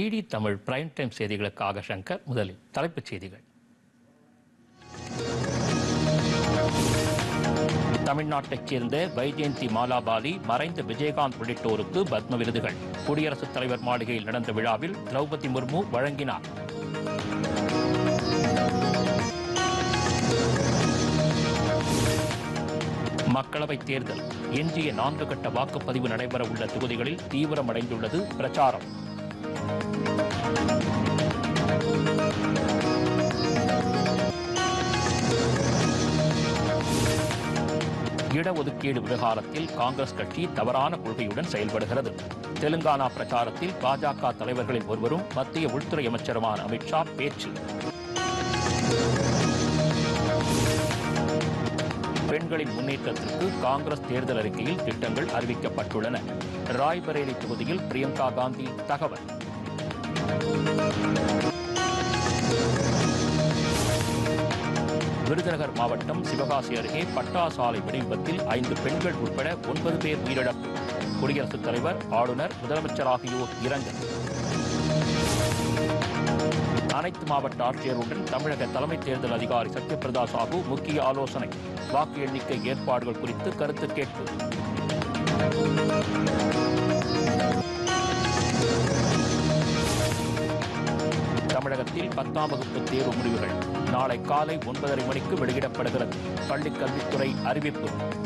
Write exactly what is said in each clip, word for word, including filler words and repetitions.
DD Tamil prime time செய்திகளுக்காக சங்கர். முதலில் தலைப்புச் செய்திகள். தமிழ்நாட்டைச் சேர்ந்த வைஜெயந்தி மாலாபாலி, மறைந்த விஜயகாந்த் உள்ளிட்டோருக்கு பத்ம விருதுகள். குடியரசுத் தலைவர் மாளிகையில் நடந்த விழாவில் திரௌபதி முர்மு வழங்கினார். மக்களவைத் தேர்தல் எஞ்சிய நான்கு கட்ட வாக்குப்பதிவு நடைபெற உள்ள தொகுதிகளில் தீவிரமடைந்துள்ளது பிரச்சாரம். இடஒதுக்கீடு விவகாரத்தில் காங்கிரஸ் கட்சி தவறான கொள்கையுடன் செயல்படுகிறது. தெலுங்கானா பிரச்சாரத்தில் பாஜக தலைவர்களில் ஒருவரும் மத்திய உள்துறை அமைச்சருமான அமித்ஷா பேச்சு. பெண்களின் முன்னேற்றத்திற்கு காங்கிரஸ் தேர்தல் அறிக்கையில் திட்டங்கள் அறிவிக்கப்பட்டுள்ளன. ராய்பரேலி தொகுதியில் பிரியங்கா காந்தி தகவல். விருதுநகர் மாவட்டம் சிவகாசி அருகே பட்டா சாலை வெடிவிபத்தில் ஐந்து பெண்கள் உட்பட ஒன்பது பேர் உயிரிழப்பு. குடியரசுத் தலைவர், ஆளுநர், முதலமைச்சர் ஆகியோர் இரங்கல். அனைத்து மாவட்ட ஆட்சியருடன் தமிழக தலைமை தேர்தல் அதிகாரி சத்யபிரதா சாஹூ முக்கிய ஆலோசனை. வாக்கு எண்ணிக்கை ஏற்பாடுகள் குறித்து கருத்து கேட்பு. தமிழகத்தில் பத்தாம் வகுப்பு தேர்வு முடிவுகள் நாளை காலை ஒன்பதரை மணிக்கு வெளியிடப்படுகிறது. பள்ளிக் கல்வித்துறை அறிவிப்பு.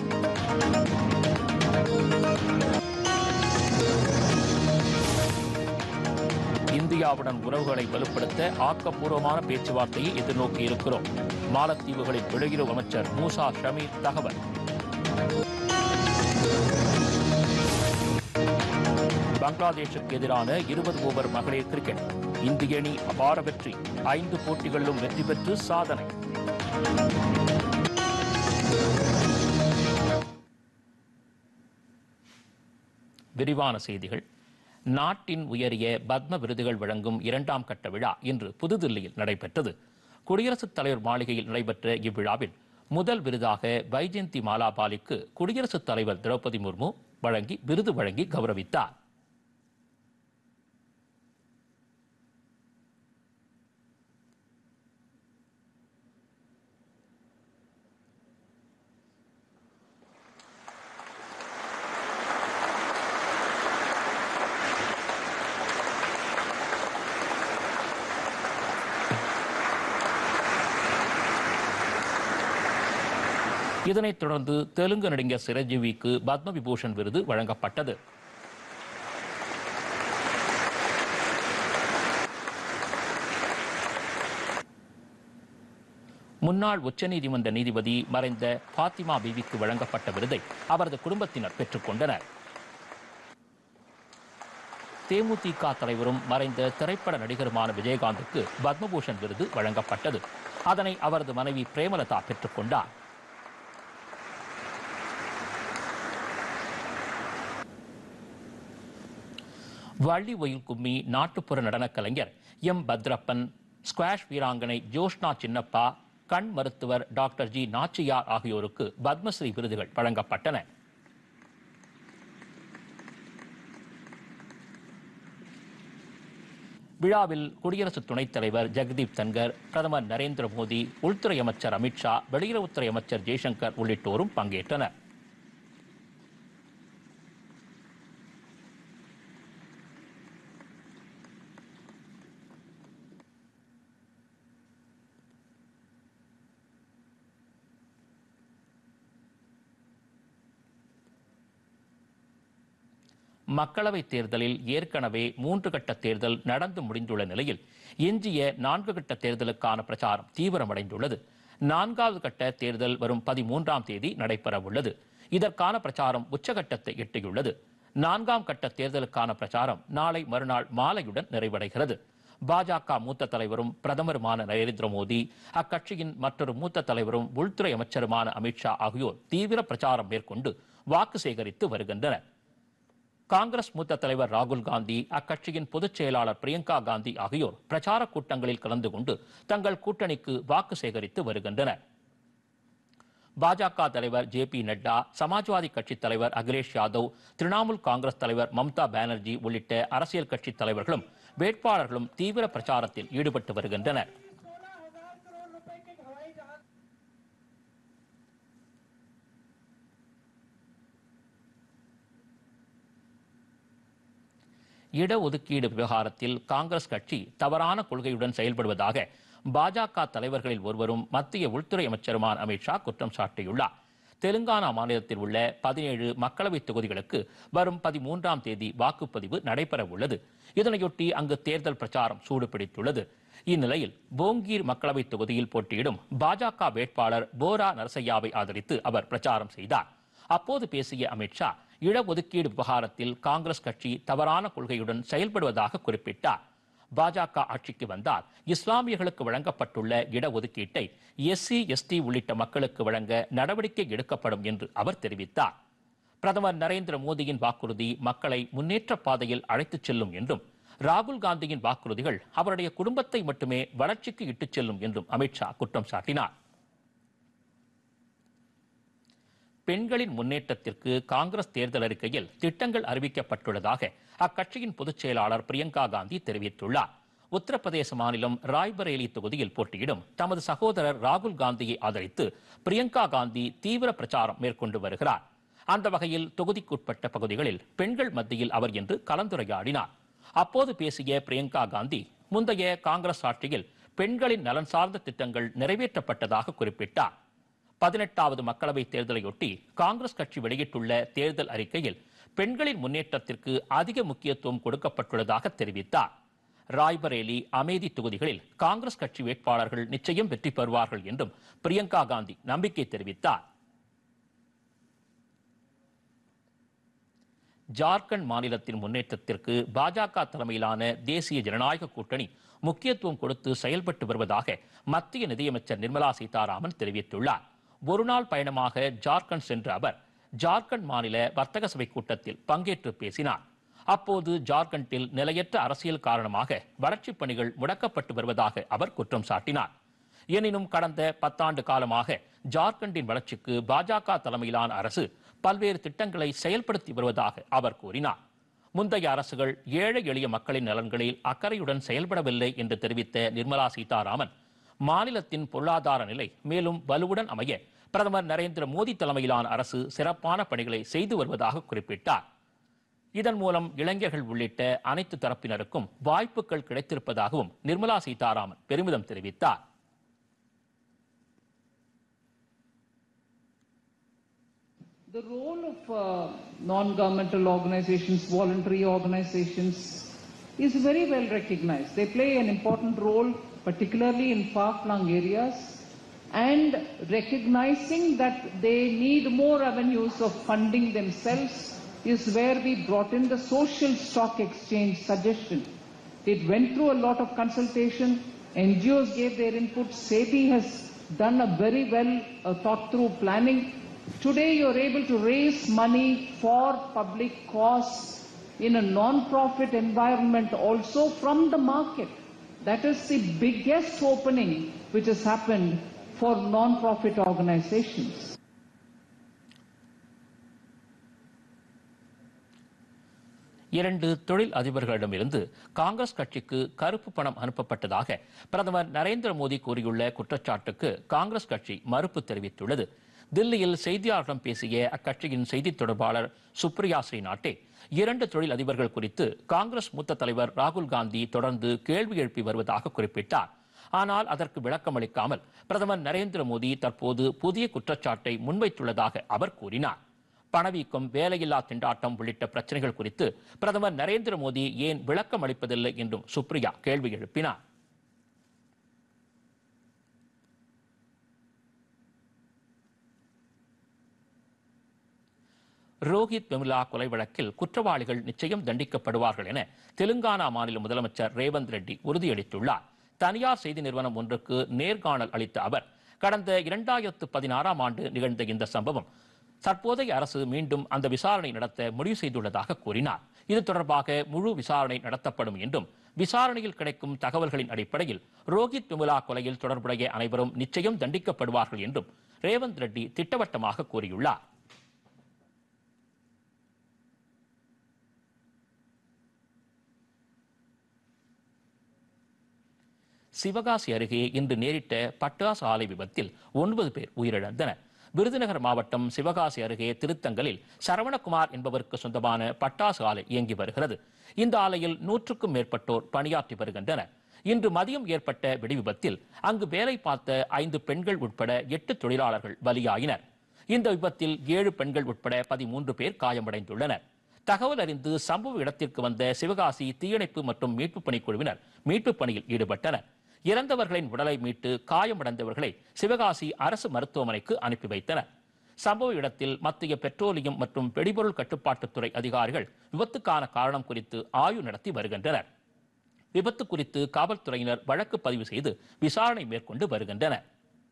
இந்தியாவுடன் உறவுகளை வலுப்படுத்த ஆக்கப்பூர்வமான பேச்சுவார்த்தையை எதிர்நோக்கி இருக்கிறோம். மாலத்தீவுகளின் வெளியுறவு அமைச்சர் மூசா ஷமீர் தகவல். பங்களாதேஷுக்கு எதிரான இருபது ஓவர் மகளிர் கிரிக்கெட் இந்திய அணி அபார வெற்றி. ஐந்து போட்டிகளிலும் வெற்றி பெற்று சாதனை. விரிவான செய்திகள். நாட்டின் உயரிய பத்ம விருதுகள் வழங்கும் இரண்டாம் கட்ட விழா இன்று புதுதில்லியில் நடைபெற்றது. குடியரசுத் தலைவர் மாளிகையில் நடைபெற்ற இவ்விழாவில் முதல் விருதாக வைஜெயந்தி மாலாபாலிக்கு குடியரசுத் தலைவர் திரௌபதி முர்மு வழங்கி விருது வழங்கி கௌரவித்தார். இதனைத் தொடர்ந்து தெலுங்கு நடிகர் சிரஞ்சீவிக்கு பத்ம விபூஷன் விருது வழங்கப்பட்டது. முன்னாள் உச்சநீதிமன்ற நீதிபதி மறைந்த பாத்திமா பீவிக்கு வழங்கப்பட்ட விருதை அவரது குடும்பத்தினர் பெற்றுக் கொண்டனர். தேமுதிக தலைவரும் மறைந்த திரைப்பட நடிகருமான விஜயகாந்துக்கு பத்மபூஷன் விருது வழங்கப்பட்டது. அதனை அவரது மனைவி பிரேமலதா பெற்றுக் கொண்டார். வள்ளி ஒயில் கும்மி நாட்டுப்புற நடனக் கலைஞர் எம் பத்ரப்பன், ஸ்குவாஷ் வீராங்கனை ஜோஷ்னா சின்னப்பா, கண் மருத்துவர் டாக்டர் ஜி நாச்சியார் ஆகியோருக்கு பத்மஸ்ரீ விருதுகள் வழங்கப்பட்டன. விழாவில் குடியரசு துணைத் தலைவர் ஜெகதீப் தன்கர், பிரதமர் நரேந்திர மோடி, உள்துறை அமைச்சர் அமித்ஷா, வெளியுறவுத்துறை அமைச்சர் ஜெய்சங்கர் உள்ளிட்டோரும் பங்கேற்றனர். மக்களவைத் தேர்தலில் ஏற்கனவே மூன்று கட்ட தேர்தல் நடந்து முடிந்துள்ள நிலையில் எஞ்சிய நான்கு கட்ட தேர்தலுக்கான பிரச்சாரம் தீவிரமடைந்துள்ளது. நான்காவது கட்ட தேர்தல் வரும் பதிமூன்றாம் தேதி நடைபெற உள்ளது. இதற்கான பிரச்சாரம் உச்சகட்டத்தை எட்டியுள்ளது. நான்காம் கட்ட தேர்தலுக்கான பிரச்சாரம் நாளை மறுநாள் மாலையுடன் நிறைவடைகிறது. பாஜக மூத்த தலைவரும் பிரதமருமான நரேந்திர மோடி, அக்கட்சியின் மற்றொரு மூத்த தலைவரும் உள்துறை அமைச்சருமான அமித்ஷா ஆகியோர் தீவிர பிரச்சாரம் மேற்கொண்டு வாக்கு சேகரித்து வருகின்றனர். காங்கிரஸ் மூத்த தலைவர் ராகுல் காந்தி, அக்கட்சியின் பொதுச் செயலாளர் பிரியங்கா காந்தி ஆகியோர் பிரச்சார கூட்டங்களில் கலந்து கொண்டு தங்கள் கூட்டணிக்கு வாக்கு சேகரித்து வருகின்றனர். பாஜக தலைவர் ஜே பி நட்டா, சமாஜ்வாதி கட்சித் தலைவர் அகிலேஷ் யாதவ், திரிணாமுல் காங்கிரஸ் தலைவர் மம்தா பானர்ஜி உள்ளிட்ட அரசியல் கட்சித் தலைவர்களும் வேட்பாளர்களும் தீவிர பிரச்சாரத்தில் ஈடுபட்டு வருகின்றனர். இடஒதுக்கீடு விவகாரத்தில் காங்கிரஸ் கட்சி தவறான கொள்கையுடன் செயல்படுவதாக பாஜக தலைவர்களில் ஒருவரும் மத்திய உள்துறை அமைச்சருமான அமித்ஷா குற்றம் சாட்டியுள்ளார். தெலுங்கானா மாநிலத்தில் உள்ள பதினேழு மக்களவைத் தொகுதிகளுக்கு வரும் பதிமூன்றாம் தேதி வாக்குப்பதிவு நடைபெற உள்ளது. இதனையொட்டி அங்கு தேர்தல் பிரச்சாரம் சூடுபிடித்துள்ளது. இந்நிலையில் போங்கீர் மக்களவைத் தொகுதியில் போட்டியிடும் பாஜக வேட்பாளர் போரா நரசையாவை ஆதரித்து அவர் பிரச்சாரம் செய்தார். அப்போது பேசிய அமித்ஷா இடஒதுக்கீடு விவகாரத்தில் காங்கிரஸ் கட்சி தவறான கொள்கையுடன் செயல்படுவதாக குறிப்பிட்டார். பாஜக ஆட்சிக்கு வந்தால் இஸ்லாமியர்களுக்கு வழங்கப்பட்டுள்ள இடஒதுக்கீட்டை எஸ்சி எஸ்டி உள்ளிட்ட மக்களுக்கு வழங்க நடவடிக்கை எடுக்கப்படும் என்று அவர் தெரிவித்தார். பிரதமர் நரேந்திர மோடியின் வாக்குறுதி மக்களை முன்னேற்ற பாதையில் அழைத்துச் செல்லும் என்றும் ராகுல் காந்தியின் வாக்குறுதிகள் அவருடைய குடும்பத்தை மட்டுமே வளர்ச்சிக்கு இட்டுச் செல்லும் என்றும் அமித்ஷா குற்றம் சாட்டினார். பெண்களின் முன்னேற்றத்திற்கு காங்கிரஸ் தேர்தல் அறிக்கையில் திட்டங்கள் அறிவிக்கப்பட்டுள்ளதாக அக்கட்சியின் பொதுச் செயலாளர் பிரியங்கா காந்தி தெரிவித்துள்ளார். உத்தரப்பிரதேச மாநிலம் ராய்பரேலி தொகுதியில் போட்டியிடும் தமது சகோதரர் ராகுல் காந்தியை ஆதரித்து பிரியங்கா காந்தி தீவிர பிரச்சாரம் மேற்கொண்டு வருகிறார். அந்த வகையில் தொகுதிக்குட்பட்ட பகுதிகளில் பெண்கள் மத்தியில் அவர் இன்று கலந்துரையாடினார். அப்போது பேசிய பிரியங்கா காந்தி முந்தைய காங்கிரஸ் ஆட்சியில் பெண்களின் நலன் சார்ந்த திட்டங்கள் நிறைவேற்றப்பட்டதாக குறிப்பிட்டார். பதினெட்டாவது மக்களவைத் தேர்தலையொட்டி காங்கிரஸ் கட்சி வெளியிட்டுள்ள தேர்தல் அறிக்கையில் பெண்களின் முன்னேற்றத்திற்கு அதிக முக்கியத்துவம் கொடுக்கப்பட்டுள்ளதாக தெரிவித்தார். ராய்பரேலி, அமேதி தொகுதிகளில் காங்கிரஸ் கட்சி வேட்பாளர்கள் நிச்சயம் வெற்றி பெறுவார்கள் என்றும் பிரியங்கா காந்தி நம்பிக்கை தெரிவித்தார். ஜார்க்கண்ட் மாநிலத்தின் முன்னேற்றத்திற்கு பாஜக தலைமையிலான தேசிய ஜனநாயக கூட்டணி முக்கியத்துவம் கொடுத்து செயல்பட்டு வருவதாக மத்திய நிதியமைச்சர் நிர்மலா சீதாராமன் தெரிவித்துள்ளார். ஒருநாள் பயணமாக ஜார்க்கண்ட் சென்ற அவர் ஜார்க்கண்ட் மாநில வர்த்தக சபை கூட்டத்தில் பங்கேற்று பேசினார். அப்போது ஜார்க்கண்டில் நிலையற்ற அரசியல் காரணமாக வளர்ச்சிப் பணிகள் முடக்கப்பட்டு வருவதாக அவர் குற்றம் சாட்டினார். எனினும் கடந்த பத்தாண்டு காலமாக ஜார்க்கண்டின் வளர்ச்சிக்கு பாஜக தலைமையிலான அரசு பல்வேறு திட்டங்களை செயல்படுத்தி வருவதாக அவர் கூறினார். முந்தைய அரசுகள் ஏழை எளிய மக்களின் நலன்களில் அக்கறையுடன் செயல்படவில்லை என்று தெரிவித்த நிர்மலா சீதாராமன் மாநிலத்தின் பொருளாதார நிலை மேலும் வலுவுடன் அமைய பிரதமர் நரேந்திர மோடி தலைமையிலான அரசு சிறப்பான பணிகளை செய்து வருவதாக குறிப்பிட்டார். இதன் மூலம் இளைஞர்கள் உள்ளிட்ட அனைத்து தரப்பினருக்கும் வாய்ப்புகள் கிடைத்திருப்பதாகவும் நிர்மலா சீதாராமன் பெருமிதம் தெரிவித்தார். The role of uh, non-governmental organizations, voluntary organizations is very well recognized. They play an important role, particularly in far-flung areas, and recognizing that they need more avenues of funding themselves is where we brought in the social stock exchange suggestion. It went through a lot of consultation. N G Os gave their input. SEBI has done a very well uh, thought-through planning. Today you are able to raise money for public cause in a non-profit environment also from the market. That is the biggest opening which has happened for non-profit organizations. இரண்டு தொழில் அதிபர்களிடமிருந்து காங்கிரஸ் கட்சிக்கு கருப்பு பணம் அனுப்பப்பட்டதாக பிரதமர் நரேந்திர மோடி கூறியுள்ள குற்றச்சாட்டுக்கு காங்கிரஸ் கட்சி மறுப்பு தெரிவித்துள்ளது. தில்லியில் செய்தியாளர்களிடம் பேசிய அக்கட்சியின் செய்தித் தொடர்பாளர் சுப்ரியா ஸ்ரீநாட்டே இரண்டு தொழில் அதிபர்கள் குறித்து காங்கிரஸ் மூத்த தலைவர் ராகுல் காந்தி தொடர்ந்து கேள்வி எழுப்பி வருவதாக குறிப்பிட்டார். ஆனால் அதற்கு விளக்கமளிக்காமல் பிரதமர் நரேந்திர மோடி தற்போது புதிய குற்றச்சாட்டை முன்வைத்துள்ளதாக அவர் கூறினார். பணவீக்கம், வேலையில்லா திண்டாட்டம் உள்ளிட்ட பிரச்சனைகள் குறித்து பிரதமர் நரேந்திர மோடி ஏன் விளக்கம் அளிப்பதில்லை என்றும் சுப்ரியா கேள்வி எழுப்பினார். ரோஹித் வெமுலா கொலை வழக்கில் குற்றவாளிகள் நிச்சயம் தண்டிக்கப்படுவார்கள் என தெலுங்கானா மாநில முதலமைச்சர் ரேவந்த் ரெட்டி உறுதியளித்துள்ளார். தனியார் செய்தி நிறுவனம் ஒன்றுக்கு நேர்காணல் அளித்த அவர் கடந்த இரண்டாயிரத்து பதினாறாம் ஆண்டு நிகழ்ந்த இந்த சம்பவம் தற்போதைய அரசு மீண்டும் அந்த விசாரணை நடத்த முடிவு செய்துள்ளதாக கூறினார். இது தொடர்பாக முழு விசாரணை நடத்தப்படும் என்றும் விசாரணையில் கிடைக்கும் தகவல்களின் அடிப்படையில் ரோஹித் வெமுலா கொலையில் தொடர்புடைய அனைவரும் நிச்சயம் தண்டிக்கப்படுவார்கள் என்றும் ரேவந்த் ரெட்டி திட்டவட்டமாக கூறியுள்ளார். சிவகாசி அருகே இன்று நேரிட்ட பட்டாசு ஆலை விபத்தில் ஒன்பது பேர் உயிரிழந்தனர். விருதுநகர் மாவட்டம் சிவகாசி அருகே திருத்தங்கலில் சரவணகுமார் என்பவருக்கு சொந்தமான பட்டாசு ஆலை இயங்கி வருகிறது. இந்த ஆலையில் நூற்றுக்கும் மேற்பட்டோர் பணியாற்றி வருகின்றனர். இன்று மதியம் ஏற்பட்ட வெடிவிபத்தில் அங்கு வேலை பார்த்த ஐந்து பெண்கள் உட்பட எட்டு தொழிலாளர்கள் பலியாயினர். இந்த விபத்தில் ஏழு பெண்கள் உட்பட பதிமூன்று பேர் காயமடைந்துள்ளனர். தகவல் அறிந்து சம்பவ இடத்திற்கு வந்த சிவகாசி தீயணைப்பு மற்றும் மீட்பு பணிக்குழுவினர் மீட்பு பணியில் ஈடுபட்டனர். இறந்தவர்களின் உடலை மீட்டு காயமடைந்தவர்களை சிவகாசி அரசு மருத்துவமனைக்கு அனுப்பி வைத்தனர். சம்பவ இடத்தில் மத்திய பெட்ரோலியம் மற்றும் வெடிபொருள் கட்டுப்பாட்டுத்துறை அதிகாரிகள் விபத்துக்கான காரணம் குறித்து ஆய்வு நடத்தி வருகின்றனர். விபத்து குறித்து காவல்துறையினர் வழக்கு பதிவு செய்து விசாரணை மேற்கொண்டு வருகின்றனர்.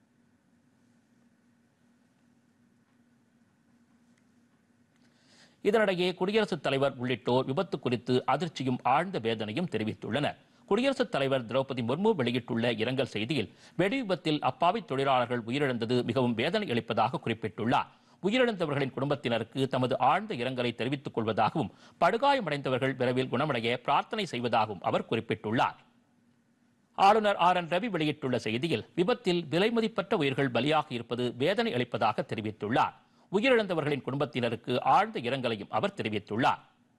இதனிடையே குடியரசுத் தலைவர் உள்ளிட்டோர் விபத்து குறித்து அதிர்ச்சியும் ஆழ்ந்த வேதனையும் தெரிவித்துள்ளனர். குடியரசுத் தலைவர் திரௌபதி முர்மு வெளியிட்டுள்ள இரங்கல் செய்தியில் வெடி விபத்தில் அப்பாவி தொழிலாளர்கள் உயிரிழந்தது மிகவும் வேதனை அளிப்பதாக குறிப்பிட்டுள்ளார். உயிரிழந்தவர்களின் குடும்பத்தினருக்கு தமது ஆழ்ந்த இரங்கலை தெரிவித்துக் கொள்வதாகவும் படுகாயமடைந்தவர்கள் விரைவில் குணமடைய பிரார்த்தனை செய்வதாகவும் அவர் குறிப்பிட்டுள்ளார். ஆளுநர் ஆர் என் ரவி வெளியிட்டுள்ள செய்தியில் விபத்தில் விலைமதிப்பற்ற உயிர்கள் பலியாக இருப்பது வேதனை அளிப்பதாக தெரிவித்துள்ளார். உயிரிழந்தவர்களின் குடும்பத்தினருக்கு ஆழ்ந்த இரங்கலையும் அவர் தெரிவித்துள்ளார்.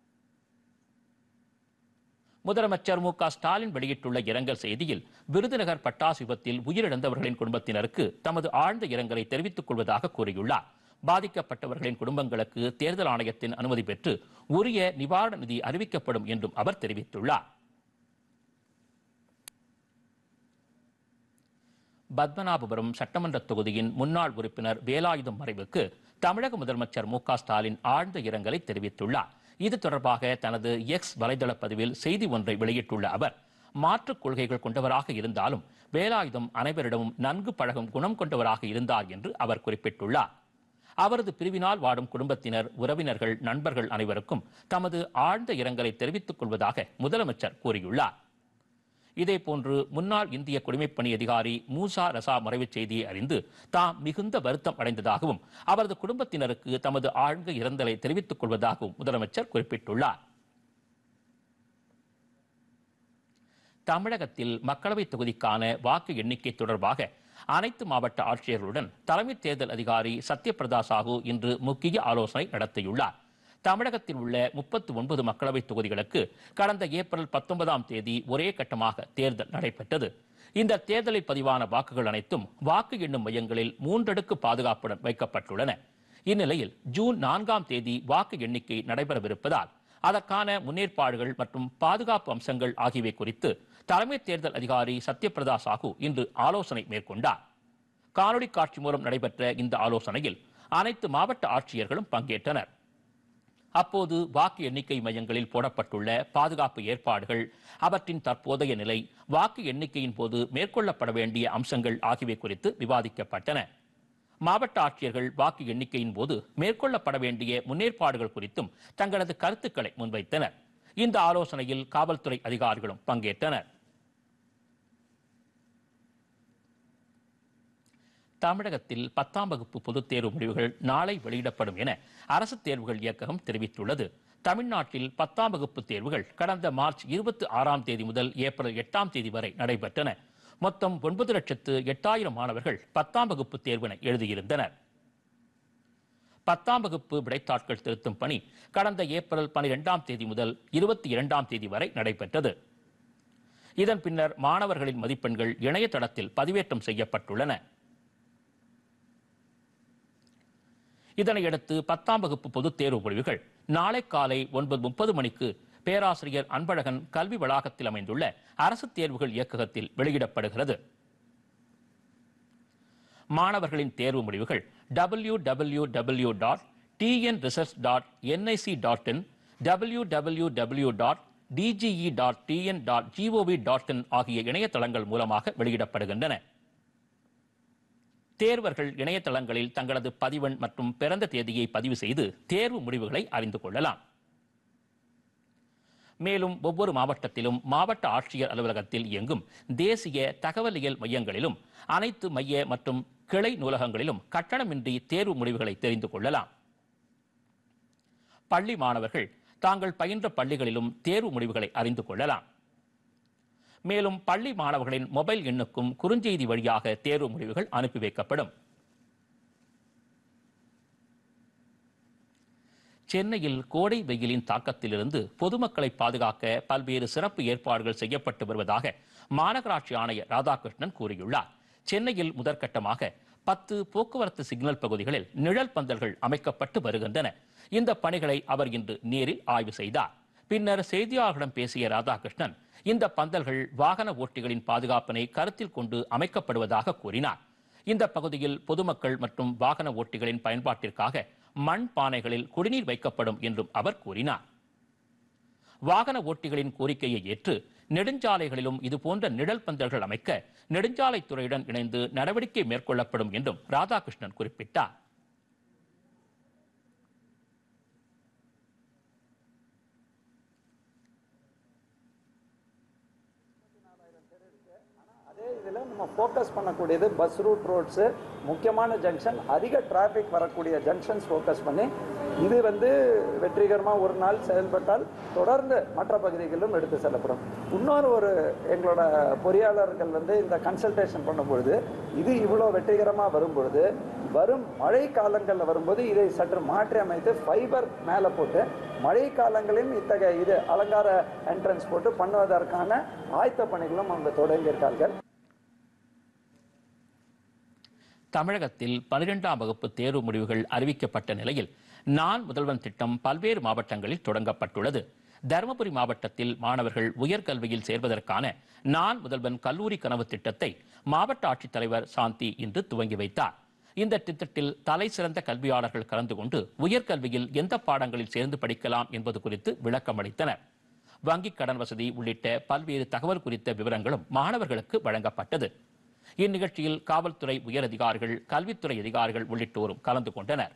முதலமைச்சர் மு க ஸ்டாலின் வெளியிட்டுள்ள இரங்கல் செய்தியில் விருதுநகர் பட்டாசு விபத்தில் உயிரிழந்தவர்களின் குடும்பத்தினருக்கு தமது ஆழ்ந்த இரங்கலை தெரிவித்துக் கொள்வதாக கூறியுள்ளார். பாதிக்கப்பட்டவர்களின் குடும்பங்களுக்கு தேர்தல் ஆணையத்தின் அனுமதி பெற்று உரிய நிவாரண நிதி அறிவிக்கப்படும் என்றும் அவர் தெரிவித்துள்ளார். பத்மநாபபுரம் சட்டமன்ற தொகுதியின் முன்னாள் உறுப்பினர் வேலாயுதம் மறைவுக்கு தமிழக முதலமைச்சர் மு க ஸ்டாலின் ஆழ்ந்த இரங்கலை தெரிவித்துள்ளார். இது தொடர்பாக தனது எக்ஸ் வலைதள பதிவில் செய்தி ஒன்றை வெளியிட்டுள்ள அவர், மாற்றுக் கொள்கைகள் கொண்டவராக இருந்தாலும் வேலாயுதம் அனைவரிடமும் நன்கு பழகும் குணம் கொண்டவராக இருந்தார் என்று அவர் குறிப்பிட்டுள்ளார். அவரது பிரிவினால் வாடும் குடும்பத்தினர், உறவினர்கள், நண்பர்கள் அனைவருக்கும் தமது ஆழ்ந்த இரங்கலை தெரிவித்துக் கொள்வதாக முதலமைச்சர் கூறியுள்ளார். இதேபோன்று முன்னாள் இந்திய குடிமைப்பணி அதிகாரி மூசா ரசா மறைவுச் செய்தியை அறிந்து தாம் மிகுந்த வருத்தம் அடைந்ததாகவும் அவரது குடும்பத்தினருக்கு தமது ஆழ்ந்த இரங்கலை தெரிவித்துக் கொள்வதாகவும் முதலமைச்சர் குறிப்பிட்டுள்ளார். தமிழகத்தில் மக்களவைத் தொகுதிக்கான வாக்கு எண்ணிக்கை தொடர்பாக அனைத்து மாவட்ட ஆட்சியர்களுடன் தலைமை தேர்தல் அதிகாரி சத்யபிரதா சாஹூ இன்று முக்கிய ஆலோசனை நடத்தியுள்ளார். தமிழகத்தில் உள்ள முப்பத்தி ஒன்பது மக்களவைத் தொகுதிகளுக்கு கடந்த ஏப்ரல் பத்தொன்பதாம் தேதி ஒரே கட்டமாக தேர்தல் நடைபெற்றது. இந்த தேர்தலில் பதிவான வாக்குகள் அனைத்தும் வாக்கு எண்ணும் மையங்களில் மூன்றடுக்கு பாதுகாப்புடன் வைக்கப்பட்டுள்ளன. இந்நிலையில் ஜூன் நான்காம் தேதி வாக்கு எண்ணிக்கை நடைபெறவிருப்பதால் அதற்கான முன்னேற்பாடுகள் மற்றும் பாதுகாப்பு அம்சங்கள் ஆகியவை குறித்து தலைமை தேர்தல் அதிகாரி சத்யபிரதா சாஹூ இன்று ஆலோசனை மேற்கொண்டார். காணொலி காட்சி மூலம் நடைபெற்ற இந்த ஆலோசனையில் அனைத்து மாவட்ட ஆட்சியர்களும் பங்கேற்றனர். அப்போது வாக்கு எண்ணிக்கை மையங்களில் போடப்பட்டுள்ள பாதுகாப்பு ஏற்பாடுகள், அவற்றின் தற்போதைய நிலை, வாக்கு எண்ணிக்கையின் போது மேற்கொள்ளப்பட வேண்டிய அம்சங்கள் ஆகியவை குறித்து விவாதிக்கப்பட்டன. மாவட்ட ஆட்சியர்கள் வாக்கு எண்ணிக்கையின் போது மேற்கொள்ளப்பட வேண்டிய முன்னேற்பாடுகள் குறித்தும் தங்களது கருத்துக்களை முன்வைத்தனர். இந்த ஆலோசனையில் காவல்துறை அதிகாரிகளும் பங்கேற்றனர். தமிழகத்தில் பத்தாம் வகுப்பு பொதுத் தேர்வு முடிவுகள் நாளை வெளியிடப்படும் என அரசு தேர்வுகள் இயக்ககம் தெரிவித்துள்ளது. தமிழ்நாட்டில் பத்தாம் வகுப்பு தேர்வுகள் கடந்த மார்ச் இருபத்தி ஆறாம் தேதி முதல் ஏப்ரல் எட்டாம் தேதி வரை நடைபெற்றன. மொத்தம் ஒன்பது லட்சத்து எட்டாயிரம் மாணவர்கள் பத்தாம் வகுப்பு தேர்வினை எழுதியிருந்தனர். பத்தாம் வகுப்பு விடைத்தாட்கள் திருத்தும் பணி கடந்த ஏப்ரல் பனிரெண்டாம் தேதி முதல் இருபத்தி இரண்டாம் தேதி வரை நடைபெற்றது. இதன் பின்னர் மாணவர்களின் மதிப்பெண்கள் இணையதளத்தில் பதிவேற்றம் செய்யப்பட்டுள்ளன. இதனையடுத்து பத்தாம் வகுப்பு பொதுத் தேர்வு முடிவுகள் நாளை காலை ஒன்பது முப்பது மணிக்கு பேராசிரியர் அன்பழகன் கல்வி வளாகத்தில் அமைந்துள்ள அரசு தேர்வுகள் இயக்ககத்தில் வெளியிடப்படுகிறது. மாணவர்களின் தேர்வு முடிவுகள் W W W dot TN research dot NIC dot in, W W W dot DGE dot TN dot gov dot in ஆகிய இணையதளங்கள் மூலமாக வெளியிடப்படுகின்றன. தேர்வர்கள் இணையதளங்களில் தங்களது பதிவெண் மற்றும் பிறந்த தேதியை பதிவு செய்து தேர்வு முடிவுகளை அறிந்து கொள்ளலாம். மேலும் ஒவ்வொரு மாவட்டத்திலும் மாவட்ட ஆட்சியர் அலுவலகத்தில் இயங்கும் தேசிய தகவலியல் மையங்களிலும் அனைத்து மைய மற்றும் கிளை நூலகங்களிலும் கட்டணமின்றி தேர்வு முடிவுகளை தெரிந்து கொள்ளலாம். பள்ளி மாணவர்கள் தாங்கள் பயின்ற பள்ளிகளிலும் தேர்வு முடிவுகளை அறிந்து கொள்ளலாம். மேலும் பள்ளி மாணவர்களின் மொபைல் எண்ணுக்கும் குறுஞ்செய்தி வழியாக தேர்வு முடிவுகள் அனுப்பி வைக்கப்படும். சென்னையில் கோடை வெயிலின் தாக்கத்திலிருந்து பொதுமக்களை பாதுகாக்க பல்வேறு சிறப்பு ஏற்பாடுகள் செய்யப்பட்டு வருவதாக மாநகராட்சி ஆணையர் ராதாகிருஷ்ணன் கூறியுள்ளார். சென்னையில் முதற்கட்டமாக பத்து போக்குவரத்து சிக்னல் பகுதிகளில் நிழல் பந்தல்கள் அமைக்கப்பட்டு வருகின்றன. இந்த பணிகளை அவர் இன்று நேரில் ஆய்வு செய்தார். பின்னர் செய்தியாளர்களிடம் பேசிய ராதாகிருஷ்ணன், இந்த பந்தல்கள் வாகன ஓட்டிகளின் பாதுகாப்பினை கருத்தில் கொண்டு அமைக்கப்படுவதாக கூறினார். இந்த பகுதியில் பொதுமக்கள் மற்றும் வாகன ஓட்டிகளின் பயன்பாட்டிற்காக மண் பானைகளில் குடிநீர் வைக்கப்படும் என்றும் அவர் கூறினார். வாகன ஓட்டிகளின் கோரிக்கையை ஏற்று நெடுஞ்சாலைகளிலும் இதுபோன்ற நிழல் பந்தல்கள் அமைக்க நெடுஞ்சாலைத்துறையுடன் இணைந்து நடவடிக்கை மேற்கொள்ளப்படும் என்றும் ராதாகிருஷ்ணன் குறிப்பிட்டார். அதே இதில் நம்ம ஃபோக்கஸ் பண்ணக்கூடியது பஸ் ரூட் ரோட்ஸு, முக்கியமான ஜங்ஷன், அதிக டிராஃபிக் வரக்கூடிய ஜங்ஷன்ஸ் ஃபோக்கஸ் பண்ணி இது வந்து வெற்றிகரமாக ஒரு நாள் செயல்பட்டால் தொடர்ந்து மற்ற பகுதிகளிலும் எடுத்து செல்லப்படும். இன்னொரு ஒரு எங்களோட பொறியாளர்கள் வந்து இந்த கன்சல்டேஷன் பண்ணும்பொழுது இது இவ்வளோ வெற்றிகரமாக வரும்பொழுது வரும் மழை காலங்களில் வரும்போது இதை சற்று மாற்றி அமைத்து ஃபைபர் மேலே போட்டு மழை காலங்களிலும் இத்தகைய இது அலங்கார என்ட்ரன்ஸ் போட்டு பண்ணுவதற்கான ஆயத்த பணிகளும் அவங்க தொடங்கியிருக்கார்கள். தமிழகத்தில் பனிரெண்டாம் வகுப்பு தேர்வு முடிவுகள் அறிவிக்கப்பட்ட நிலையில் நான் முதல்வன் திட்டம் பல்வேறு மாவட்டங்களில் தொடங்கப்பட்டுள்ளது. தருமபுரி மாவட்டத்தில் மாணவர்கள் உயர்கல்வியில் சேர்வதற்கான நான் முதல்வன் கல்லூரி கனவு திட்டத்தை மாவட்ட ஆட்சித்தலைவர் சாந்தி இன்று துவங்கி வைத்தார். இந்த திட்டத்தில் தலை சிறந்த கல்வியாளர்கள் கலந்து கொண்டு உயர்கல்வியில் எந்த பாடங்களில் சேர்ந்து படிக்கலாம் என்பது குறித்து விளக்கம் அளித்தனர். வங்கிக் கடன் வசதி உள்ளிட்ட பல்வேறு தகவல் குறித்த விவரங்களும் மாணவர்களுக்கு வழங்கப்பட்டது. இந்நிகழ்ச்சியில் காவல்துறை உயர் அதிகாரிகள், கல்வித்துறை அதிகாரிகள் உள்ளிட்டோரும் கலந்து கொண்டனர்.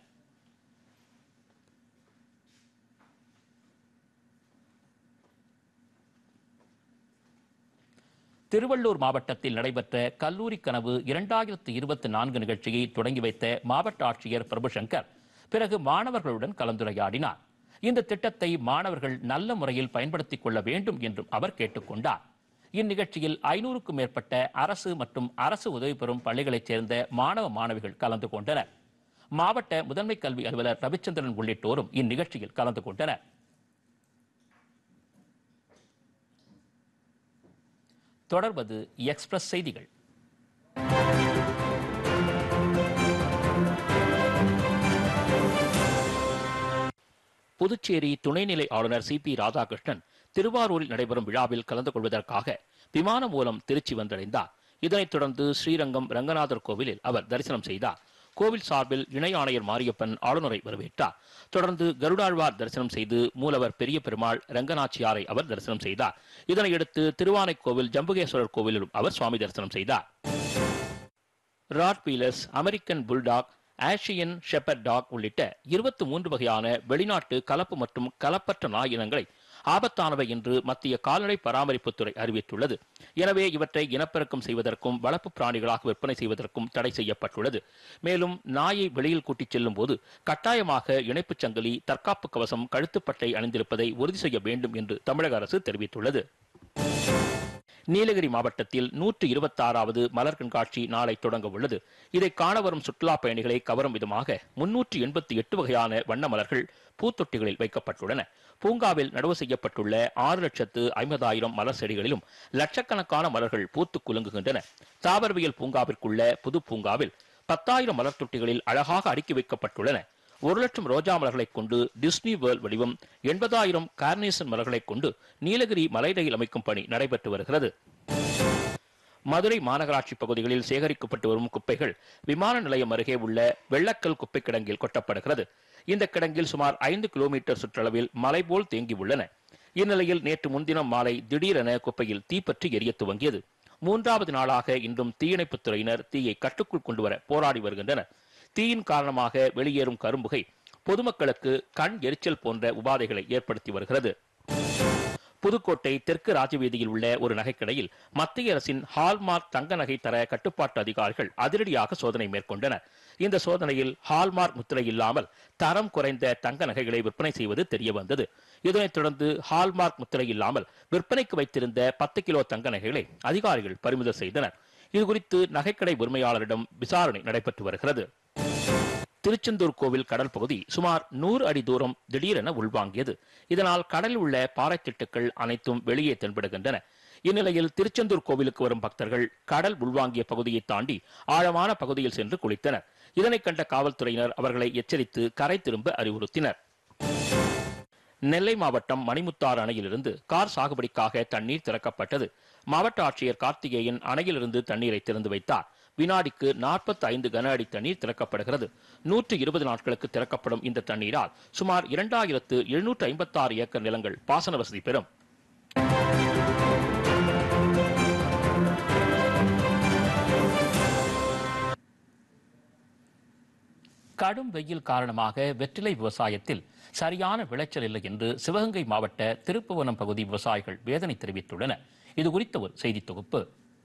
திருவள்ளூர் மாவட்டத்தில் நடைபெற்ற கல்லூரி கனவு இரண்டாயிரத்து இருபத்தி நான்கு நிகழ்ச்சியை தொடங்கி வைத்த மாவட்ட ஆட்சியர் பிரபுசங்கர் பிறகு மாணவர்களுடன் கலந்துரையாடினார். இந்த திட்டத்தை மாணவர்கள் நல்ல முறையில் பயன்படுத்திக் கொள்ள வேண்டும் என்றும் அவர் கேட்டுக்கொண்டார். இந்நிகழ்ச்சியில் ஐநூறுக்கும் மேற்பட்ட அரசு மற்றும் அரசு உதவி பெறும் பள்ளிகளைச் சேர்ந்த மாணவ மாணவிகள் கலந்து கொண்டனர். மாவட்ட முதன்மை கல்வி அலுவலர் ரவிச்சந்திரன் உள்ளிட்டோரும் இந்நிகழ்ச்சியில் கலந்து கொண்டனர். தொடர்வது எக்ஸ்பிரஸ் செய்திகள். புதுச்சேரி துணைநிலை ஆளுநர் சி பி ராதாகிருஷ்ணன் திருவாரூரில் நடைபெறும் விழாவில் கலந்து கொள்வதற்காக விமானம் மூலம் திருச்சி வந்தடைந்தார். இதனைத் தொடர்ந்து ஸ்ரீரங்கம் ரங்கநாதர் கோவிலில் அவர் தரிசனம் செய்தார். கோவில் சார்பில் இணை ஆணையர் மாரியப்பன் ஆளுநரை வரவேற்றார். தொடர்ந்து கருடாழ்வார் தரிசனம் செய்து மூலவர் பெரிய பெருமாள் ரங்கநாச்சியாரை அவர் தரிசனம் செய்தார். இதனையடுத்து திருவானைக்கோவில் ஜம்புகேஸ்வரர் கோவிலிலும் அவர் சுவாமி தரிசனம் செய்தார். ராட்வீலர்ஸ், அமெரிக்கன் புல்டாக், ஆஷியன் ஷெப்பர்ட் டாக் உள்ளிட்ட இருபத்தி மூன்று வகையான வெளிநாட்டு கலப்பு மற்றும் கலப்பற்ற நாய் இனங்களை ஆபத்தானவை என்று மத்திய கால்நடை பராமரிப்புத்துறை அறிவித்துள்ளது. எனவே இவற்றை இனப்பெருக்கம் செய்வதற்கும் வளர்ப்பு பிராணிகளாக விற்பனை செய்வதற்கும் தடை செய்யப்பட்டுள்ளது. மேலும் நாயை வெளியில் கூட்டிச் செல்லும் போது கட்டாயமாக இணைப்புச் சங்கிலி, தற்காப்பு கவசம், கழுத்துப்பட்டை அணிந்திருப்பதை உறுதி செய்ய வேண்டும் என்று தமிழக அரசு தெரிவித்துள்ளது. நீலகிரி மாவட்டத்தில் நூற்று இருபத்தி ஆறாவது மலர் கண்காட்சி நாளை தொடங்க உள்ளது. இதை காண வரும் சுற்றுலா பயணிகளை கவரும் விதமாக முன்னூற்று எண்பத்தி எட்டு வகையான வண்ண மலர்கள் பூத்தொட்டிகளில் வைக்கப்பட்டுள்ளன. பூங்காவில் நடவு செய்யப்பட்டுள்ள ஆறு லட்சத்து ஐம்பதாயிரம் மலர் செடிகளிலும் லட்சக்கணக்கான மலர்கள் பூத்து குலுங்குகின்றன. தாவரவியல் பூங்காவிற்குள்ள புது பூங்காவில் பத்தாயிரம் மலர் தொட்டிகளில் அழகாக அடுக்கி வைக்கப்பட்டுள்ளன. ஒரு லட்சம் ரோஜா மலர்களை கொண்டு டிஸ்னி வேர்ல்ட் வடிவம், எண்பதாயிரம் கார்னேசன் மலர்களை கொண்டு நீலகிரி மலை ரயில் அமைக்கும் பணி நடைபெற்று வருகிறது. மதுரை மாநகராட்சி பகுதிகளில் சேகரிக்கப்பட்டு வரும் குப்பைகள் விமான நிலையம் அருகே உள்ள வெள்ளக்கல் குப்பை கிடங்கில் கொட்டப்படுகிறது. இந்த கிடங்கில் சுமார் ஐந்து கிலோமீட்டர் சுற்றளவில் மலை போல் தேங்கி உள்ளன. இந்நிலையில் நேற்று முன்தினம் மாலை திடீரென குப்பையில் தீப்பற்றி எரிய துவங்கியது. மூன்றாவது நாளாக இன்றும் தீயணைப்புத் துறையினர் தீயை கட்டுக்குள் கொண்டுவர போராடி வருகின்றனர். தீயின் காரணமாக வெளியேறும் கரும்புகை பொதுமக்களுக்கு கண் எரிச்சல் போன்ற உபாதைகளை ஏற்படுத்தி வருகிறது. புதுக்கோட்டை தெற்கு ராஜவீதியில் உள்ள ஒரு நகைக்கடையில் மத்திய அரசின் ஹால்மார்க் தங்க நகை தர கட்டுப்பாட்டு அதிகாரிகள் அதிரடியாக சோதனை மேற்கொண்டனர். இந்த சோதனையில் ஹால்மார்க் முத்திரை இல்லாமல் தரம் குறைந்த தங்க நகைகளை விற்பனை செய்வது தெரியவந்தது. இதனைத் தொடர்ந்து ஹால்மார்க் முத்திரை இல்லாமல் விற்பனைக்கு வைத்திருந்த பத்து கிலோ தங்க நகைகளை அதிகாரிகள் பறிமுதல் செய்தனர். இதுகுறித்து நகைக்கடை உரிமையாளரிடம் விசாரணை நடைபெற்று வருகிறது. திருச்செந்தூர் கோவில் கடல் பகுதி சுமார் நூறு அடி தூரம் திடீரென உள்வாங்கியது. இதனால் கடலில் உள்ள பாறை திட்டுக்கள் அனைத்தும் வெளியே தென்படுகின்றன. இந்நிலையில் திருச்செந்தூர் கோவிலுக்கு வரும் பக்தர்கள் கடல் உள்வாங்கிய பகுதியை தாண்டி ஆழமான பகுதியில் சென்று குளித்தனர். இதனை கண்ட காவல்துறையினர் அவர்களை எச்சரித்து கரை திரும்ப அறிவுறுத்தினர். நெல்லை மாவட்டம் மணிமுத்தாறு அணையிலிருந்து கார் சாகுபடிக்காக தண்ணீர் திறக்கப்பட்டது. மாவட்ட ஆட்சியர் கார்த்திகேயன் அணையிலிருந்து தண்ணீரை திறந்து வைத்தார். வினாடிக்கு நாற்பத்தி ஐந்து கன அடி தண்ணீர் திறக்கப்படுகிறது. நூற்று இருபது நாட்களுக்கு திறக்கப்படும் இந்த தண்ணீரால் சுமார் இரண்டாயிரத்து எழுநூற்று ஐம்பத்தி ஆறு ஏக்கர் நிலங்கள் பாசன வசதி பெறும். கடும் வெயில் காரணமாக வெற்றிலை விவசாயத்தில் சரியான விளைச்சல் இல்லை என்று சிவகங்கை மாவட்ட திருப்புவனம் பகுதி விவசாயிகள் வேதனை தெரிவித்துள்ளனர். இது குறித்த ஒரு செய்தி தொகுப்பு.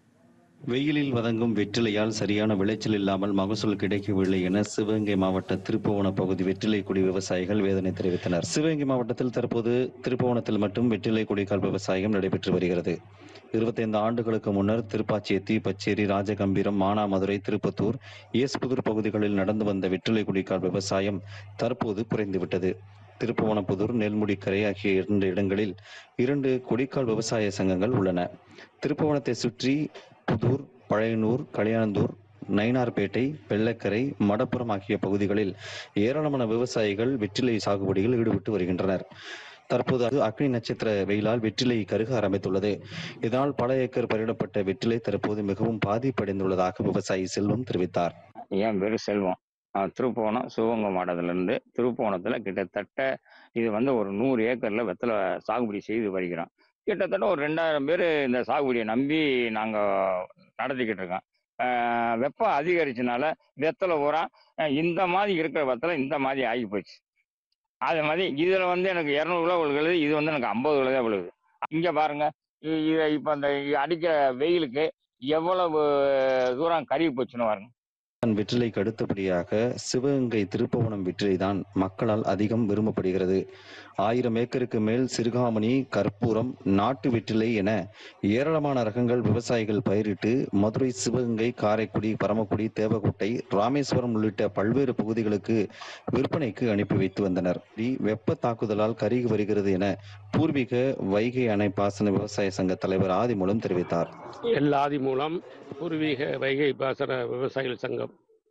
வெயிலில் வதங்கும் வெற்றிலையால் சரியான விளைச்சல் இல்லாமல் மகசூல் கிடைக்கவில்லை என சிவகங்கை மாவட்ட திருப்புவன பகுதி வெற்றிலை கொடி விவசாயிகள் வேதனை தெரிவித்தனர். சிவகங்கை மாவட்டத்தில் தற்போது திருப்புவனத்தில் மட்டும் வெற்றிலை கொடிக்கால் விவசாயம் நடைபெற்று வருகிறது. இருபத்தைந்து ஆண்டுகளுக்கு முன்னர் திருப்பாச்சேத்தி, பச்சேரி, ராஜகம்பீரம், மானாமதுரை, திருப்பத்தூர், இயேசுபுதூர் பகுதிகளில் நடந்து வந்த வெற்றிலை கொடிக்கால் விவசாயம் தற்போது குறைந்துவிட்டது. திருப்புவனப்புதூர், நெல்முடிக்கரை ஆகிய இரண்டு இடங்களில் இரண்டு கொடிக்கால் விவசாய சங்கங்கள் உள்ளன. திருப்புவனத்தை சுற்றி புதூர், பழையனூர், கல்யாணந்தூர், நயினார்பேட்டை, வெள்ளக்கரை, மடப்புரம் ஆகிய பகுதிகளில் ஏராளமான விவசாயிகள் வெற்றிலை சாகுபடியில் ஈடுபட்டு வருகின்றனர். தற்போது அது அக்னி நட்சத்திர வெயிலால் வெற்றிலை கருக ஆரம்பித்துள்ளது. இதனால் பல ஏக்கர் பயிரிடப்பட்ட வெற்றிலை தற்போது மிகவும் பாதிப்படைந்துள்ளதாக விவசாயி செல்வம் தெரிவித்தார். என் பேரு செல்வம். திருப்புவனம் சிவகங்கை மாவட்டத்திலிருந்து திருப்புவனத்துல கிட்டத்தட்ட இது வந்து ஒரு நூறு ஏக்கர்ல வெத்தலை சாகுபடி செய்து வருகிறோம். கிட்டத்தட்ட ஒரு ரெண்டாயிரம் பேர் இந்த சாகுபடியை நம்பி நாங்கள் நடத்திக்கிட்டு இருக்கோம். வெப்பம் அதிகரிச்சனால வெத்தலை உரம் இந்த மாதிரி இருக்கிற வெத்தலை இந்த மாதிரி ஆகி போச்சு. அது மாதிரி இதில் வந்து எனக்கு இரநூறு கிலோ விழுகுது, இது வந்து எனக்கு ஐம்பது கிலோ தான் விழுகுது. இங்கே பாருங்க, இதை இப்போ அந்த அடிக்கிற வெயிலுக்கு எவ்வளவு தூரம் கருகி போச்சுன்னு பாருங்க. வெற்றிலைக்கு அடுத்தபடியாக சிவகங்கை திருப்புவனம் வெற்றிலை தான் மக்களால் அதிகம் விரும்பப்படுகிறது. ஆயிரம் ஏக்கருக்கு மேல் சிறுகாமணி, கற்பூரம், நாட்டு வெற்றிலை என ஏராளமான ரகங்கள் விவசாயிகள் பயிரிட்டு மதுரை, சிவகங்கை, காரைக்குடி, பரமக்குடி, தேவகோட்டை, ராமேஸ்வரம் உள்ளிட்ட பல்வேறு பகுதிகளுக்கு விற்பனைக்கு அனுப்பி வைத்து வந்தனர். வெப்ப தாக்குதலால் கருகி வருகிறது என பூர்வீக வைகை அணை பாசன விவசாய சங்க தலைவர் ஆதிமூலம் தெரிவித்தார். எல் ஆதிமூலம், பூர்வீக வைகை பாசன விவசாயிகள் சங்கம்.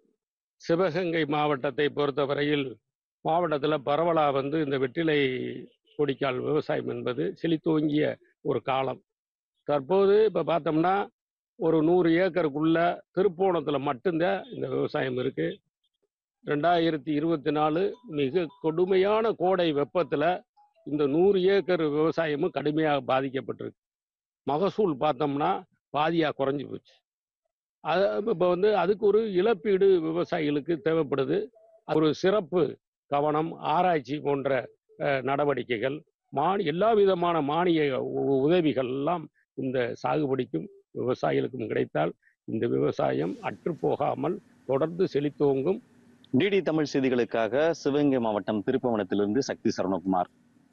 சிவகங்கை மாவட்டத்தை பொறுத்தவரையில் மாவட்டத்தில் பரவலாக வந்து இந்த வெற்றிலை கொடிக்கால் விவசாயம் என்பது செழித்தோங்கிய ஒரு காலம். தற்போது இப்போ பார்த்தோம்னா ஒரு நூறு ஏக்கருக்குள்ள திருப்புவனத்தில் மட்டும்தான் இந்த விவசாயம் இருக்குது. ரெண்டாயிரத்தி இருபத்தி நாலு மிக கொடுமையான கோடை வெப்பத்தில் இந்த நூறு ஏக்கர் விவசாயமும் கடுமையாக பாதிக்கப்பட்டிருக்கு. மகசூல் பார்த்தோம்னா பாதியாக குறைஞ்சி போச்சு. அது இப்போ வந்து அதுக்கு ஒரு இழப்பீடு விவசாயிகளுக்கு தேவைப்படுது. ஒரு சிறப்பு கவனம், ஆராய்ச்சி போன்ற நடவடிக்கைகள், மானி எல்லா விதமான மானிய உதவிகள் எல்லாம் இந்த சாகுபடிக்கும் விவசாயிகளுக்கும் கிடைத்தால் இந்த விவசாயம் அற்று போகாமல் தொடர்ந்து செழித்தோங்கும். டிடி தமிழ் செய்திகளுக்காக சிவகங்கை மாவட்டம் திருப்புவனத்திலிருந்து சக்தி சரணகுமார்.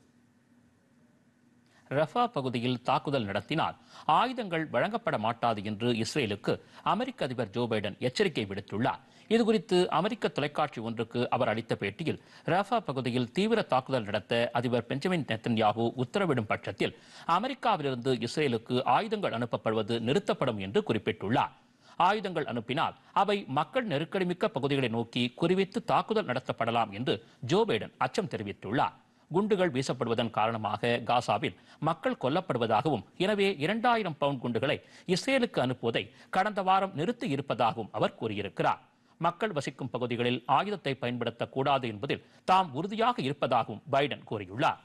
ரஃபா பகுதியில் தாக்குதல் நடத்தினால் ஆயுதங்கள் வழங்கப்பட மாட்டாது என்று இஸ்ரேலுக்கு அமெரிக்க அதிபர் ஜோ பைடன் எச்சரிக்கை விடுத்துள்ளார். இதுகுறித்து அமெரிக்க தொலைக்காட்சி ஒன்றுக்கு அவர் அளித்த பேட்டியில், ரஃபா பகுதியில் தீவிர தாக்குதல் நடத்த அதிபர் பெஞ்சமின் நெத்தன்யாகு உத்தரவிடும் பட்சத்தில் அமெரிக்காவிலிருந்து இஸ்ரேலுக்கு ஆயுதங்கள் அனுப்பப்படுவது நிறுத்தப்படும் என்று குறிப்பிட்டுள்ளார். ஆயுதங்கள் அனுப்பினால் அவை மக்கள் நெருக்கடிமிக்க பகுதிகளை நோக்கி குறிவைத்து தாக்குதல் நடத்தப்படலாம் என்று ஜோ பைடன் அச்சம் தெரிவித்துள்ளார். குண்டுகள் வீசப்படுவதன் காரணமாக காசாவில் மக்கள் கொல்லப்படுவதாகவும், எனவே இரண்டாயிரம் பவுண்ட் குண்டுகளை இஸ்ரேலுக்கு அனுப்புவதை கடந்த வாரம் நிறுத்தி இருப்பதாகவும் அவர் கூறியிருக்கிறார். மக்கள் வசிக்கும் பகுதிகளில் ஆயுதத்தை பயன்படுத்தக்கூடாது என்பதில் தாம் உறுதியாக இருப்பதாகவும் பைடன் கூறியுள்ளார்.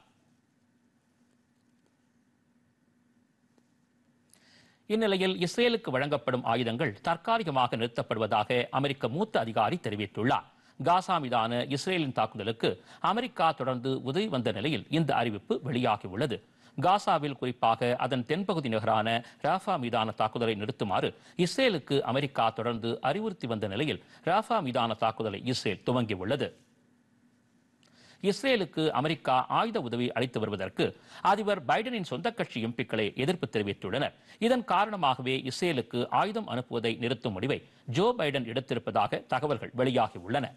இந்நிலையில் இஸ்ரேலுக்கு வழங்கப்படும் ஆயுதங்கள் தற்காலிகமாக நிறுத்தப்படுவதாக அமெரிக்க மூத்த அதிகாரி தெரிவித்துள்ளார். காசா மீதான இஸ்ரேலின் தாக்குதலுக்கு அமெரிக்கா தொடர்ந்து உதவி வந்த நிலையில் இந்த அறிவிப்பு வெளியாகியுள்ளது. காசாவில் குறிப்பாக அதன் தென்பகுதி நகரான ராஃபா மீதான தாக்குதலை நிறுத்துமாறு இஸ்ரேலுக்கு அமெரிக்கா தொடர்ந்து அறிவுறுத்தி வந்த நிலையில் ராஃபா மீதான தாக்குதலை இஸ்ரேல் துவங்கியுள்ளது. இஸ்ரேலுக்கு அமெரிக்கா ஆயுத உதவி அளித்து வருவதற்கு அதிபர் பைடனின் சொந்த கட்சி எம்பிக்களே எதிர்ப்பு தெரிவித்துள்ளனர். இதன் காரணமாகவே இஸ்ரேலுக்கு ஆயுதம் அனுப்புவதை நிறுத்தும் முடிவை ஜோ பைடன் எடுத்திருப்பதாக தகவல்கள் வெளியாகியுள்ளன.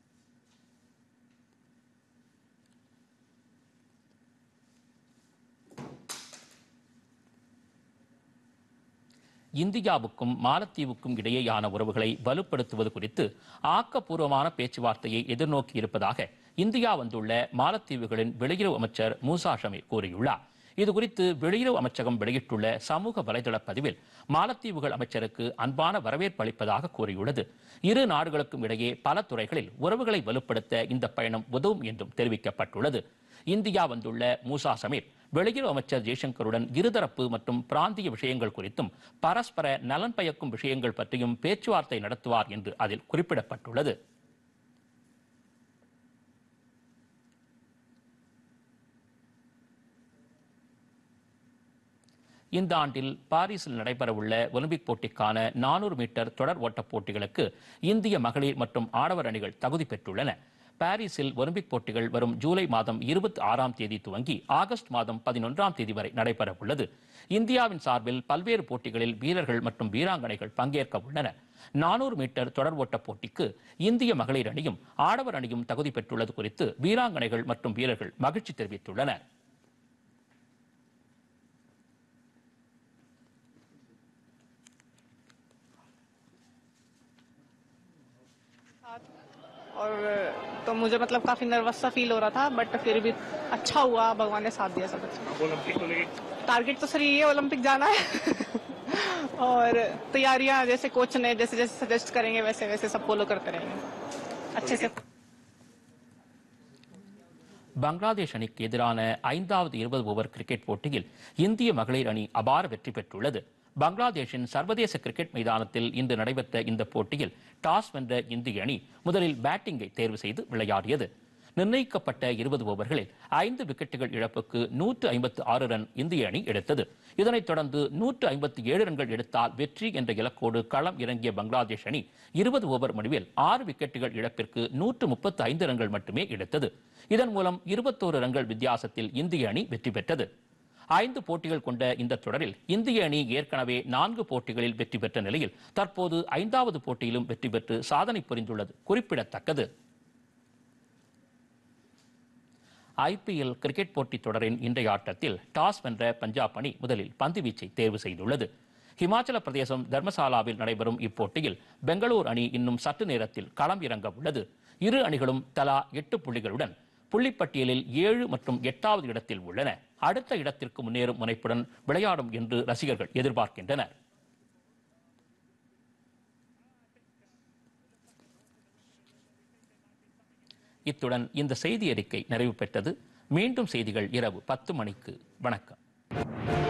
இந்தியாவுக்கும் மாலத்தீவுக்கும் இடையேயான உறவுகளை வலுப்படுத்துவது குறித்து ஆக்கப்பூர்வமான பேச்சுவார்த்தையை எதிர்நோக்கி இருப்பதாக இந்தியா வந்துள்ள மாலத்தீவுகளின் வெளியுறவு அமைச்சர் மூசா ஷமி கூறியுள்ளார். இதுகுறித்து வெளியுறவு அமைச்சகம் வெளியிட்டுள்ள சமூக வலைதள பதிவில் மாலத்தீவுகள் அமைச்சருக்கு அன்பான வரவேற்பு அளிப்பதாக கூறியுள்ளது. இரு நாடுகளுக்கும் இடையே பல துறைகளில் உறவுகளை வலுப்படுத்த இந்த பயணம் உதவும் என்றும் தெரிவிக்கப்பட்டுள்ளது. இந்தியா வந்துள்ள மூசா சமீர் வெளியுறவு அமைச்சர் ஜெய்சங்கருடன் இருதரப்பு மற்றும் பிராந்திய விஷயங்கள் குறித்தும் பரஸ்பர நலன் பயக்கும் விஷயங்கள் பற்றியும் பேச்சுவார்த்தை நடத்துவார் என்று அதில் குறிப்பிடப்பட்டுள்ளது. இந்த ஆண்டில் பாரிஸில் நடைபெறவுள்ள ஒலிம்பிக் போட்டிக்கான நானூறு மீட்டர் தொடர் ஓட்டப் போட்டிகளுக்கு இந்திய மகளிர் மற்றும் ஆடவர் அணிகள் தகுதி பெற்றுள்ளன. பாரிஸில் ஒலிம்பிக் போட்டிகள் வரும் ஜூலை மாதம் இருபத்தி ஆறாம் தேதி துவங்கி ஆகஸ்ட் மாதம் பதினொன்றாம் தேதி வரை நடைபெற உள்ளது. இந்தியாவின் சார்பில் பல்வேறு போட்டிகளில் வீரர்கள் மற்றும் வீராங்கனைகள் பங்கேற்க உள்ளனர். நானூறு மீட்டர் தொடர் ஓட்டப் போட்டிக்கு இந்திய மகளிர் அணியும் ஆடவர் அணியும் தகுதி பெற்றுள்ளது குறித்து வீராங்கனைகள் மற்றும் வீரர்கள் மகிழ்ச்சி தெரிவித்துள்ளனர். और तो मुझे मतलब काफी नर्वस सा फील हो रहा था, बट फिर भी अच्छा हुआ, भगवान ने साथ दिया सब अच्छा। ओलंपिक को लेके टारगेट तो सर ये है, ओलंपिक जाना है और तैयारियां जैसे कोच ने जैसे जैसे सजेस्ट करेंगे वैसे वैसे सब फॉलो करते रहेंगे अच्छे से. பங்களாதேஷ் அணிக்கு எதிரான ஐந்தாவது இருபது ஓவர் கிரிக்கெட் போட்டியில் இந்திய மகளிர் அணி அபார வெற்றி பெற்றுள்ளது. பங்களாதேஷின் சர்வதேச கிரிக்கெட் மைதானத்தில் இன்று நடைபெற்ற இந்த போட்டியில் டாஸ் வென்ற இந்திய அணி முதலில் பேட்டிங்கை தேர்வு செய்து விளையாடியது. நிர்ணயிக்கப்பட்ட இருபது ஓவர்களில் ஐந்து விக்கெட்டுகள் இழப்புக்கு நூற்று ஐம்பத்து ஆறு ரன் இந்திய அணி எடுத்தது. இதனைத் தொடர்ந்து நூற்று ஐம்பத்தி ஏழு ரன்கள் எடுத்தால் வெற்றி என்ற இலக்கோடு களம் இறங்கிய பங்களாதேஷ் அணி இருபது ஓவர் முடிவில் ஆறு விக்கெட்டுகள் இழப்பிற்கு நூற்று முப்பத்தி ஐந்து ரன்கள் மட்டுமே எடுத்தது. இதன் மூலம் இருபத்தோரு ரன்கள் வித்தியாசத்தில் இந்திய அணி வெற்றி பெற்றது. ஐந்து போட்டிகள் கொண்ட இந்த தொடரில் இந்திய அணி ஏற்கனவே நான்கு போட்டிகளில் வெற்றி பெற்ற நிலையில் தற்போது ஐந்தாவது போட்டியிலும் வெற்றி பெற்று சாதனை புரிந்துள்ளது குறிப்பிடத்தக்கது. ஐபிஎல் கிரிக்கெட் போட்டி தொடரின் இன்றைய ஆட்டத்தில் டாஸ் வென்ற பஞ்சாப் அணி முதலில் பந்துவீச்சை தேர்வு செய்துள்ளது. ஹிமாச்சல பிரதேசம் தர்மசாலாவில் நடைபெறும் இப்போட்டியில் பெங்களூர் அணி இன்னும் சற்று நேரத்தில் களம் இறங்க உள்ளது. இரு அணிகளும் தலா எட்டு புள்ளிகளுடன் புள்ளிப்பட்டியலில் ஏழு மற்றும் எட்டாவது இடத்தில் உள்ளன. அடுத்த இடத்திற்கு முன்னேறும் முனைப்புடன் விளையாடும் என்று ரசிகர்கள் எதிர்பார்க்கின்றனர். இத்துடன் இந்த செய்தி அறிக்கை நிறைவு பெற்றது. மீண்டும் செய்திகள் இரவு பத்து மணிக்கு. வணக்கம்.